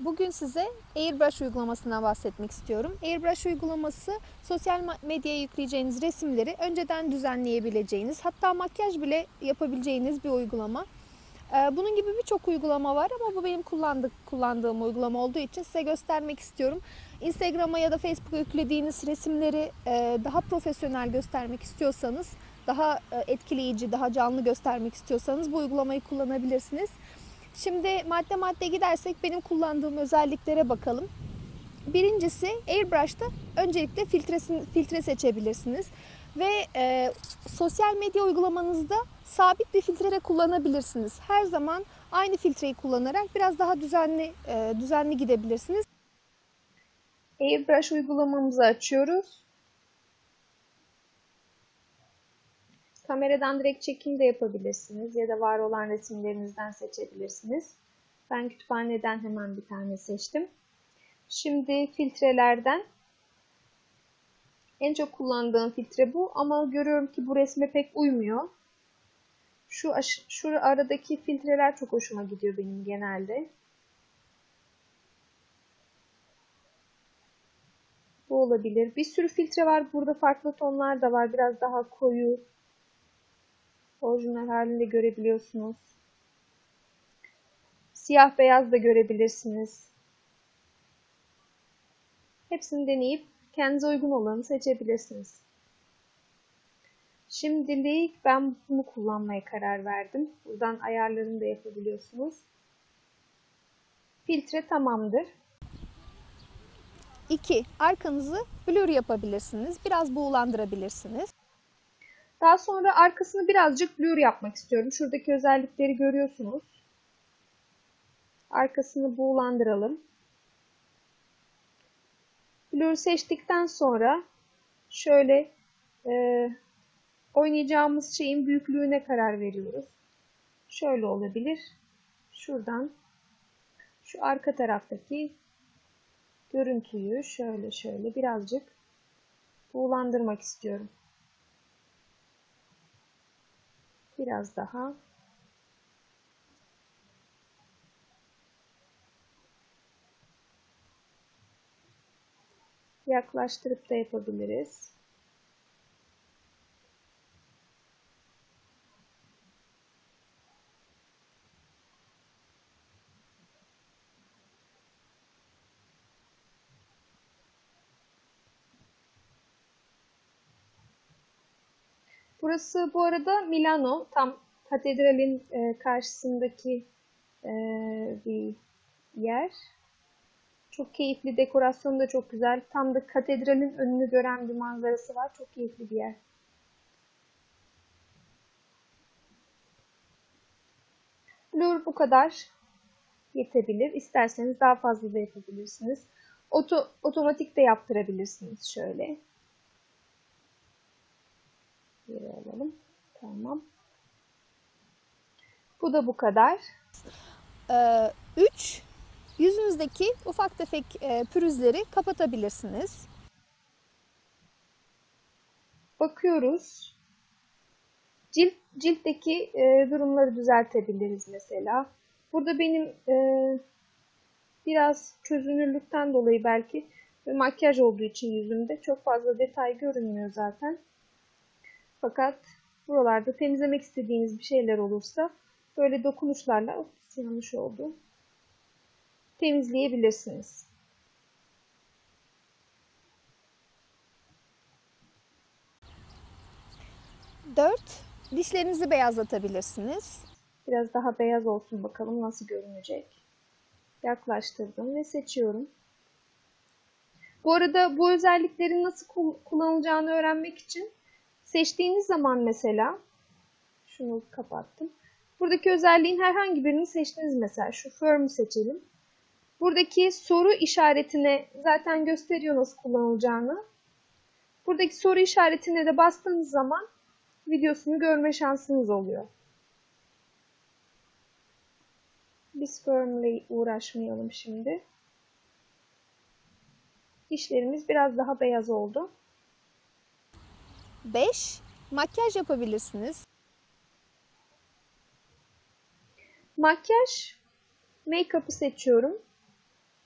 Bugün size Airbrush uygulamasından bahsetmek istiyorum. Airbrush uygulaması sosyal medyaya yükleyeceğiniz resimleri önceden düzenleyebileceğiniz, hatta makyaj bile yapabileceğiniz bir uygulama. Bunun gibi birçok uygulama var ama bu benim kullandığım uygulama olduğu için size göstermek istiyorum. Instagram'a ya da Facebook'a yüklediğiniz resimleri daha profesyonel göstermek istiyorsanız, daha etkileyici, daha canlı göstermek istiyorsanız bu uygulamayı kullanabilirsiniz. Şimdi madde madde gidersek benim kullandığım özelliklere bakalım. Birincisi, Airbrush'ta öncelikle filtre seçebilirsiniz ve sosyal medya uygulamanızda sabit bir filtre de kullanabilirsiniz. Her zaman aynı filtreyi kullanarak biraz daha düzenli gidebilirsiniz. Airbrush uygulamamızı açıyoruz. Kameradan direkt çekim de yapabilirsiniz ya da var olan resimlerinizden seçebilirsiniz. Ben kütüphaneden hemen bir tane seçtim. Şimdi filtrelerden en çok kullandığım filtre bu ama görüyorum ki bu resme pek uymuyor. Şu aradaki filtreler çok hoşuma gidiyor benim genelde. Bu olabilir. Bir sürü filtre var. Burada farklı tonlar da var. Biraz daha koyu. Orijinal halinde görebiliyorsunuz. Siyah beyaz da görebilirsiniz. Hepsini deneyip kendinize uygun olanı seçebilirsiniz. Şimdilik ben bunu kullanmaya karar verdim. Buradan ayarlarını da yapabiliyorsunuz. Filtre tamamdır. 2. Arkanızı blur yapabilirsiniz. Biraz buğulandırabilirsiniz. Daha sonra arkasını birazcık blur yapmak istiyorum. Şuradaki özellikleri görüyorsunuz. Arkasını buğulandıralım. Blur seçtikten sonra şöyle oynayacağımız şeyin büyüklüğüne karar veriyoruz. Şöyle olabilir. Şuradan şu arka taraftaki görüntüyü şöyle birazcık buğulandırmak istiyorum. Biraz daha. Yaklaştırıp da yapabiliriz. Burası bu arada Milano. Tam katedralin karşısındaki bir yer. Çok keyifli. Dekorasyonu da çok güzel. Tam da katedralin önünü gören bir manzarası var. Çok keyifli bir yer. Blur bu kadar yetebilir. İsterseniz daha fazla da yapabilirsiniz. Otomatik de yaptırabilirsiniz şöyle. Geri alalım. Tamam. Bu da bu kadar. 3. Yüzünüzdeki ufak tefek pürüzleri kapatabilirsiniz. Bakıyoruz. Ciltteki durumları düzeltebiliriz mesela. Burada benim biraz çözünürlükten dolayı belki ve makyaj olduğu için yüzümde çok fazla detay görünmüyor zaten. Fakat buralarda temizlemek istediğiniz bir şeyler olursa böyle dokunuşlarla yanlış oldu. Temizleyebilirsiniz. Dört, dişlerinizi beyazlatabilirsiniz. Biraz daha beyaz olsun bakalım nasıl görünecek. Yaklaştırdım ve seçiyorum. Bu arada bu özelliklerin nasıl kullanılacağını öğrenmek için seçtiğiniz zaman mesela şunu kapattım. Buradaki özelliğin herhangi birini seçtiniz mesela. Şu Firm'ü seçelim. Buradaki soru işaretine zaten gösteriyor nasıl kullanılacağını. Buradaki soru işaretine de bastığınız zaman videosunu görme şansınız oluyor. Biz Firm ile uğraşmayalım şimdi. Dişlerimiz biraz daha beyaz oldu. 5. Makyaj yapabilirsiniz. Makyaj, make-up'ı seçiyorum.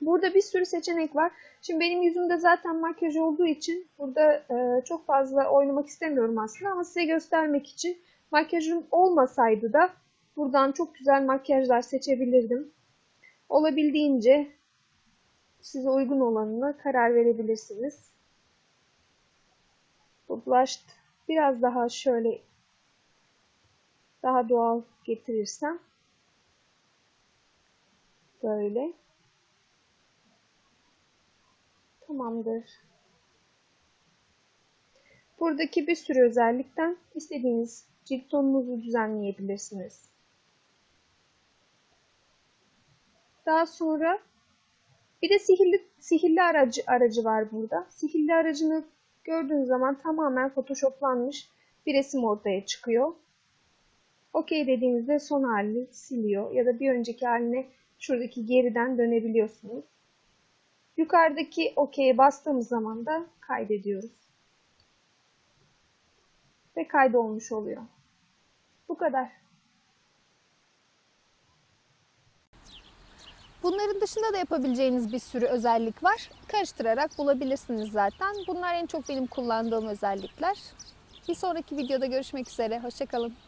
Burada bir sürü seçenek var. Şimdi benim yüzümde zaten makyaj olduğu için burada çok fazla oynamak istemiyorum aslında ama size göstermek için makyajım olmasaydı da buradan çok güzel makyajlar seçebilirdim. Olabildiğince size uygun olanına karar verebilirsiniz. Bu blush biraz daha şöyle daha doğal getirirsem böyle. Tamamdır. Buradaki bir sürü özellikten istediğiniz cilt tonunuzu düzenleyebilirsiniz. Daha sonra bir de sihirli aracı var burada. Sihirli aracını gördüğünüz zaman tamamen photoshoplanmış bir resim ortaya çıkıyor. OK dediğinizde son halini siliyor ya da bir önceki haline şuradaki geriden dönebiliyorsunuz. Yukarıdaki OK'ye bastığımız zaman da kaydediyoruz. Ve kaydolmuş oluyor. Bu kadar. Bunların dışında da yapabileceğiniz bir sürü özellik var. Karıştırarak bulabilirsiniz zaten. Bunlar en çok benim kullandığım özellikler. Bir sonraki videoda görüşmek üzere. Hoşça kalın.